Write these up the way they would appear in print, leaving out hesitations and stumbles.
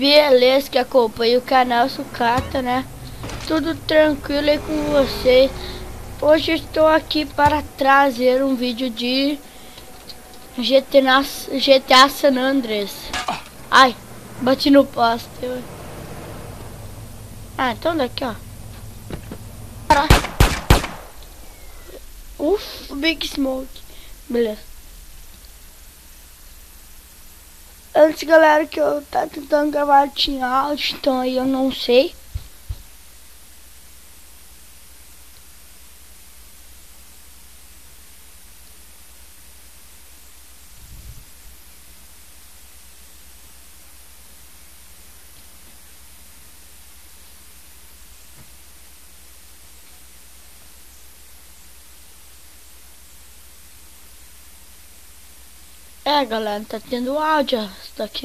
Beleza, que acompanha o canal Sucata, né? Tudo tranquilo aí com vocês. Hoje estou aqui para trazer um vídeo de GTA San Andreas. Ai, bati no poste. Ah, então daqui, ó. Big Smoke. Beleza. Antes, galera, que eu tá tentando gravar tinha áudio, então aí eu não sei. É, galera, tá tendo áudio isso daqui.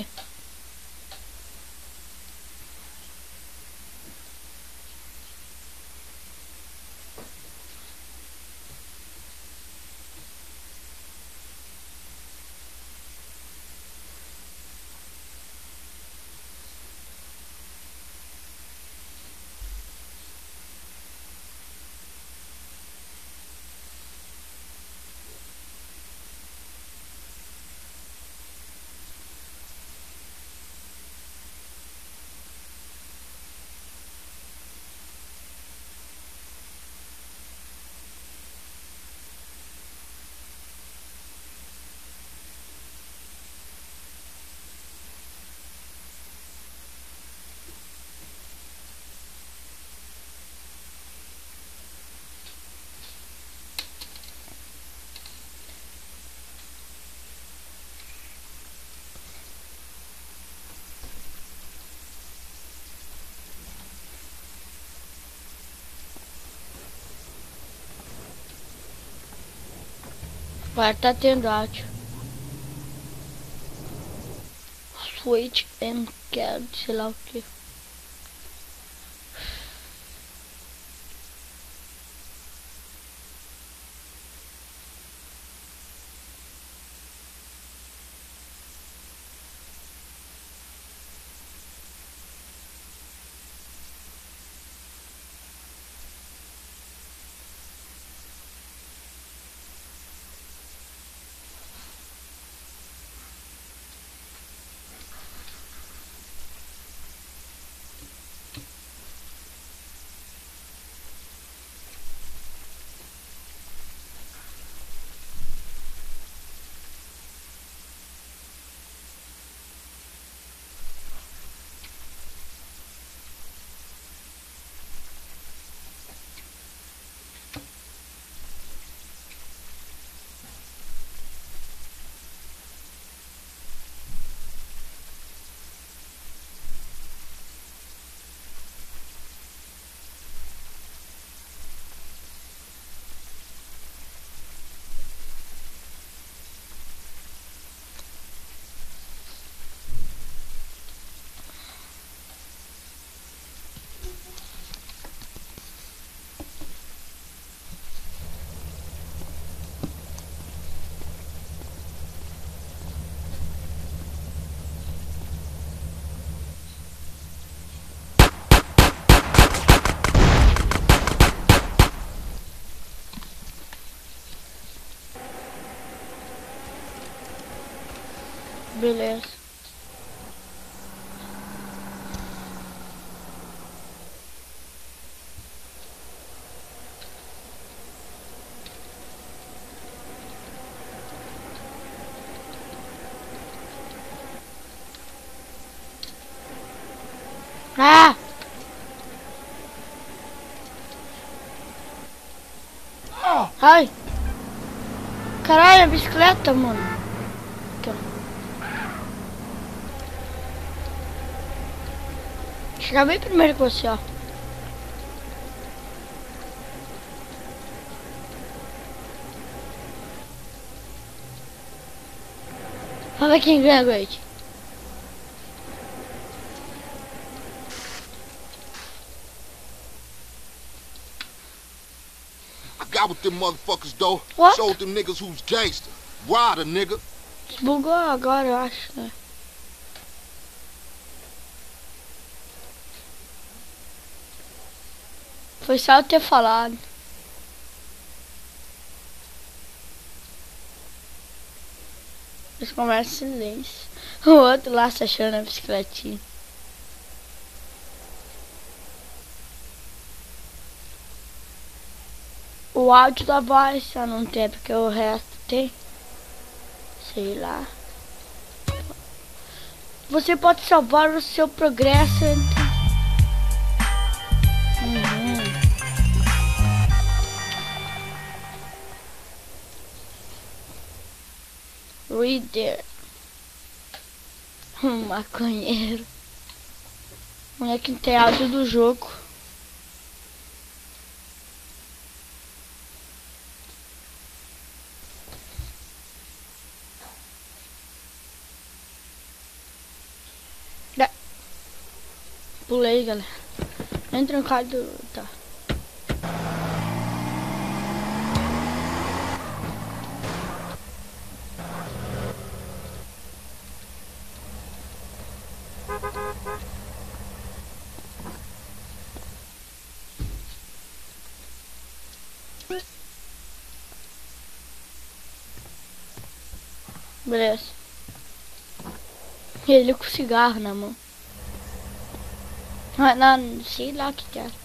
Agora tá tendo áudio. Switch and cat, sei lá o que. Beleza. Ah! Ai! Caralho, a bicicleta, mano. Aqui, ó. Chegar bem primeiro que você, ó. Vamos ver quem ganha, Great. Got with them motherfuckers though. What? Showed them niggas who's gangster. Rider, nigga. Desbugou agora, eu acho, né? Foi só eu ter falado. Eles conversam em silêncio. O outro lá se achando a bicicletinha. O áudio da voz só não tem, porque o resto tem. Sei lá. Você pode salvar o seu progresso. Reader. Maconheiro. Moleque tem áudio do jogo. Pulei, galera. Entra no carro do... Tá. Beleza. Ele com cigarro na mão. Não, sei lá o que era.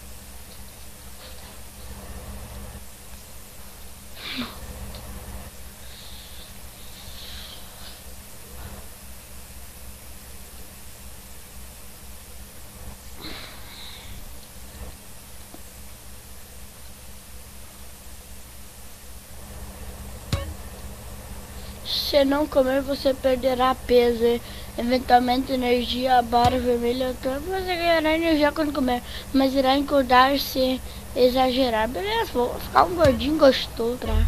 Se não comer, você perderá peso. Eventualmente, energia, a barra vermelha. Você ganhará energia quando comer, mas irá engordar se exagerar. Beleza, vou ficar um gordinho gostoso, tá?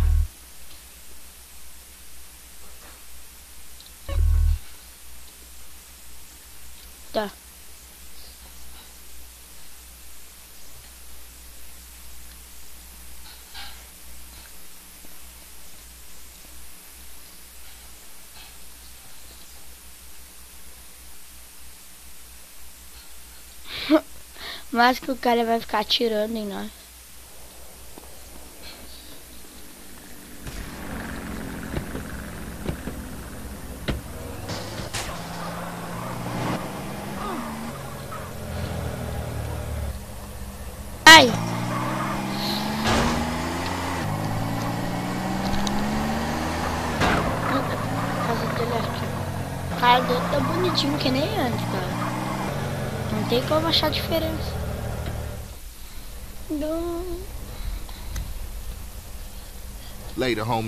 Tá. Mas que o cara vai ficar atirando em nós. Ai! Casa dele aqui. O cara dele tá bonitinho que nem antes, cara. Não tem como achar diferença. Não. Later, homie.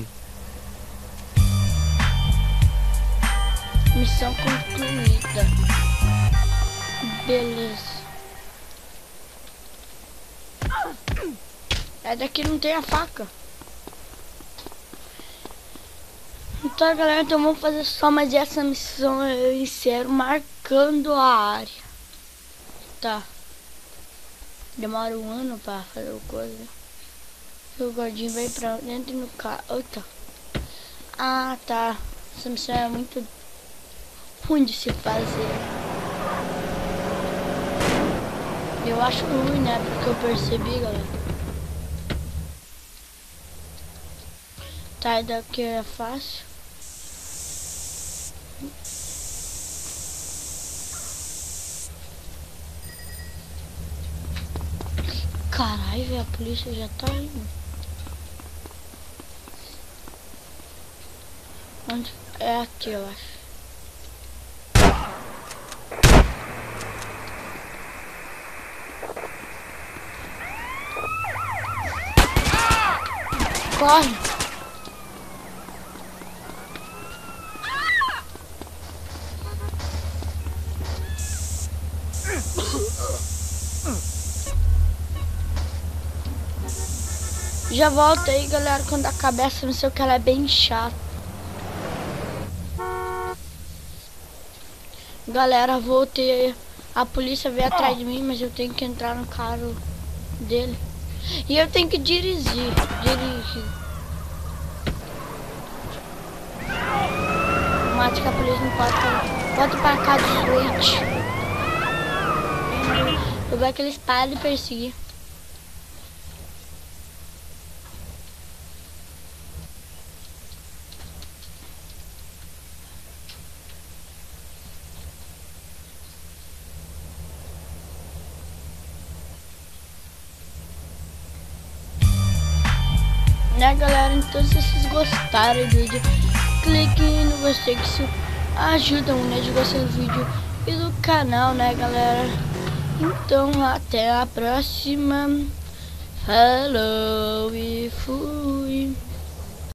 Missão concluída. Beleza. É daqui não tem a faca. Então, galera, então vamos fazer só mais essa missão. Eu encerro marcando a área. Tá. Demora um ano pra fazer o coisa. O gordinho vai pra dentro no carro. Eita. Ah, tá. Essa missão é muito ruim de se fazer. Eu acho ruim, né? Porque eu percebi, galera. Tá, daqui é fácil. Caralho, velho, a polícia já tá indo. Onde? É aqui, eu acho. Corre! Já volto aí, galera, quando acabar essa missão, que ela é bem chata. Galera, voltei. A polícia veio atrás de mim, mas eu tenho que entrar no carro dele. E eu tenho que dirigir. Mate que a polícia não pode falar. Volta pra cá de frente. Eu vou que eles param de perseguir. né, galera? Então, se vocês gostaram do vídeo, clique no gostei, que isso ajuda muito, né, de gostar do vídeo e do canal, né, galera? Então, até a próxima. Falou e fui.